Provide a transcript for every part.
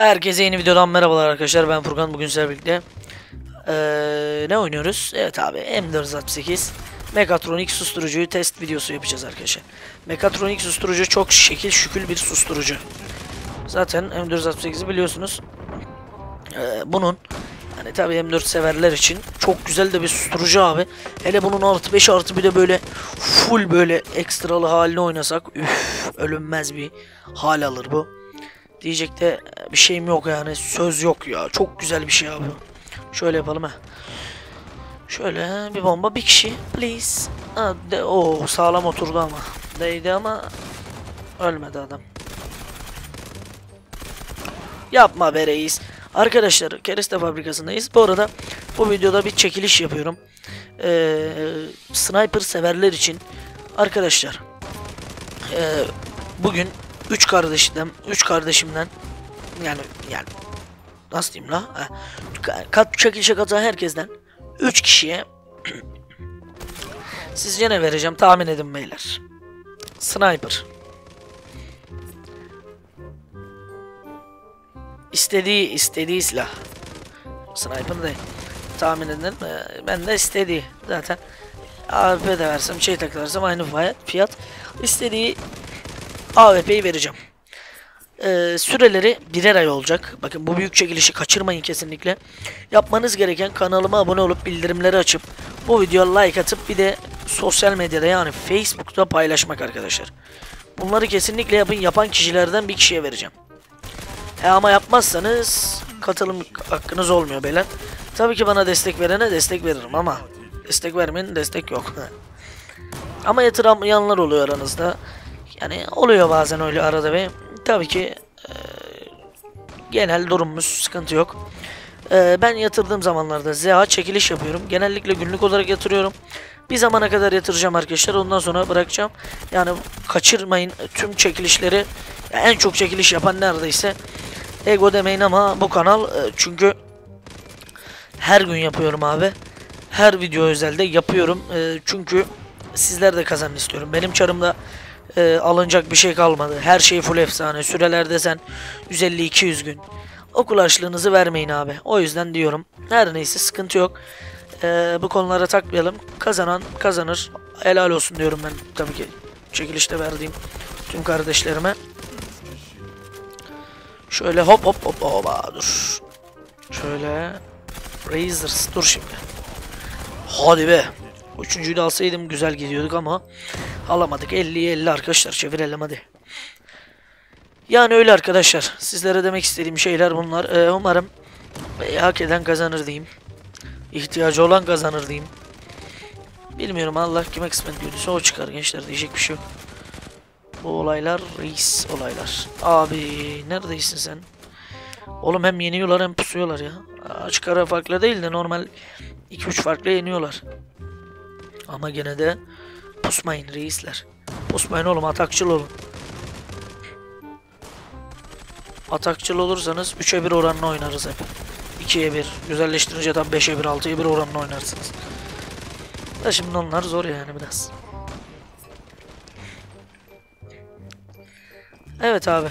Herkese yeni videodan merhabalar arkadaşlar. Ben Furkan. Bugün sizlerle birlikte ne oynuyoruz? Evet abi, M468 Mekatronik susturucuyu test videosu yapacağız arkadaşlar. Mekatronik susturucu çok şekil şükül bir susturucu. Zaten M468'i biliyorsunuz. Bunun hani tabi M4 severler için çok güzel de bir susturucu abi. Hele bunun artı 5 artı bir de böyle full böyle ekstralı halini oynasak ölünmez bir hal alır bu. Diyecek de bir şeyim yok yani, söz yok ya, çok güzel bir şey abi. Şöyle yapalım ha. Şöyle bir bomba, bir kişi please. Sağlam oturdu ama. Değdi ama ölmedi adam. Yapma be reis. Arkadaşlar kereste fabrikasındayız. Bu arada bu videoda bir çekiliş yapıyorum. Sniper severler için arkadaşlar. Bugün 3 kardeşimden yani nasıl diyeyim la? Çekilişe katılan herkesten 3 kişiye sizce ne vereceğim, tahmin edin beyler. Sniper. İstediği silah. Sniper değil. Tahmin edin. Ben de istediği. Zaten AWP de versem, şey takılarsam aynı fiyat. İstediği AWP'yi vereceğim. Süreleri birer ay olacak. Bakın, bu büyük çekilişi kaçırmayın kesinlikle. Yapmanız gereken kanalıma abone olup bildirimleri açıp bu videoya like atıp bir de sosyal medyada yani Facebook'ta paylaşmak arkadaşlar. Bunları kesinlikle yapın. Yapan kişilerden bir kişiye vereceğim. Ama yapmazsanız katılım hakkınız olmuyor beyler. Tabii ki bana destek verene destek veririm ama destek vermeyin, destek yok. Ama yatıramayanlar oluyor aranızda. Yani oluyor bazen öyle arada ve tabii ki genel durumumuz sıkıntı yok. Ben yatırdığım zamanlarda ZA çekiliş yapıyorum. Genellikle günlük olarak yatırıyorum. Bir zamana kadar yatıracağım arkadaşlar. Ondan sonra bırakacağım. Yani kaçırmayın tüm çekilişleri. En çok çekiliş yapan neredeyse Ego demeyin ama bu kanal, çünkü her gün yapıyorum abi. Her video özelde yapıyorum. Çünkü sizler de kazanın istiyorum. Benim çarımda alınacak bir şey kalmadı. Her şey full efsane. Süreler desen 150-200 gün. Okul harçlığınızı vermeyin abi. O yüzden diyorum. Her neyse, sıkıntı yok. Bu konulara takmayalım. Kazanan kazanır. Helal olsun diyorum ben tabii ki çekilişte verdiğim tüm kardeşlerime. Şöyle hop hop hop hopa dur. Şöyle Razors dur şimdi. Hadi be. Üçüncüyü de alsaydım güzel gidiyorduk ama alamadık. 50'ye 50 arkadaşlar, çevirelim hadi. Yani öyle arkadaşlar. Sizlere demek istediğim şeyler bunlar. Umarım hak eden kazanır diyeyim. İhtiyacı olan kazanır diyeyim. Bilmiyorum, Allah kime kısmet diyorsa o çıkar gençler, diyecek bir şey yok. Bu olaylar reis olaylar. Abi neredesin sen? Oğlum hem yeniyorlar hem pusuyorlar ya. Açık ara farklı değil de normal 2-3 farklı yeniyorlar. Ama gene de pusmayın reisler. Pusmayın oğlum, atakçıl olun. Atakçıl olursanız 3'e 1 oranla oynarız hep. 2'ye 1. Güzelleştirince tam 5'e 1, 6'ya 1 oranla oynarsınız. Da şimdi onlar zor yani biraz. Evet abi.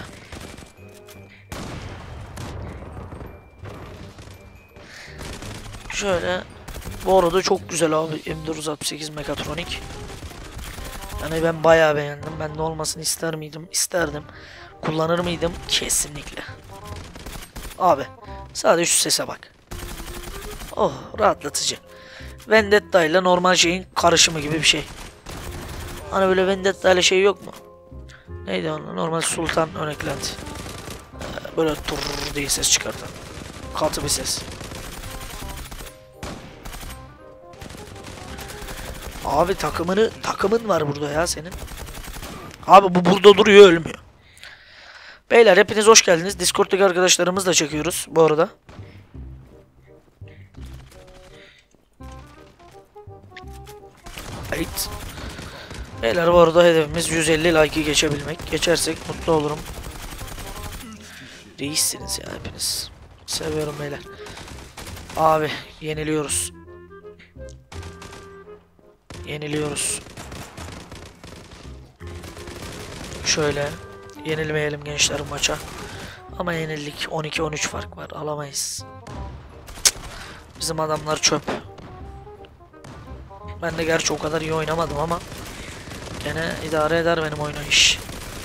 Şöyle. Bu arada çok güzel abi M468 Mekatronik. Yani ben bayağı beğendim. Ben de olmasını ister miydim? İsterdim. Kullanır mıydım? Kesinlikle. Abi sadece şu sese bak. Oh, rahatlatıcı. Vendetta ile normal şeyin karışımı gibi bir şey. Hani böyle Vendetta ile şey yok mu? Neydi onun? Normal Sultan örneklenti. Böyle tur diye ses çıkartan. Katı bir ses. Abi takımın var burada ya senin. Abi bu burada duruyor, ölmüyor. Beyler hepiniz hoş geldiniz. Discord'daki arkadaşlarımızla çekiyoruz bu arada. Evet. Beyler bu arada hedefimiz 150 like'ı geçebilmek. Geçersek mutlu olurum. Reissiniz ya hepiniz. Seviyorum beyler. Abi yeniliyoruz. Şöyle yenilmeyelim gençler maça. Ama yenildik. 12-13 fark var. Alamayız. Cık. Bizim adamlar çöp. Ben de gerçi o kadar iyi oynamadım ama gene idare eder benim oynayış.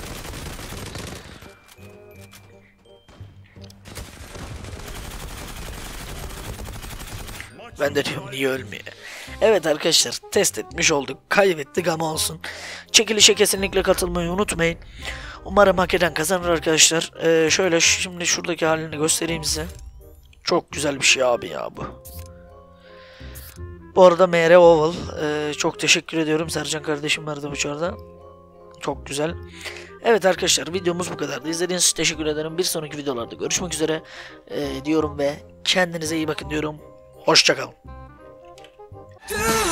Ben de diyorum niye ölmüyor. Evet arkadaşlar, test etmiş olduk. Kaybettik ama olsun. Çekilişe kesinlikle katılmayı unutmayın. Umarım hak eden kazanır arkadaşlar. Şöyle şimdi şuradaki halini göstereyim size. Çok güzel bir şey abi ya bu. Bu arada MR Oval. Çok teşekkür ediyorum. Sercan kardeşim vardı bu çarda. Çok güzel. Evet arkadaşlar, videomuz bu kadardı. İzlediğiniz için teşekkür ederim. Bir sonraki videolarda görüşmek üzere diyorum ve kendinize iyi bakın diyorum. Hoşça kalın.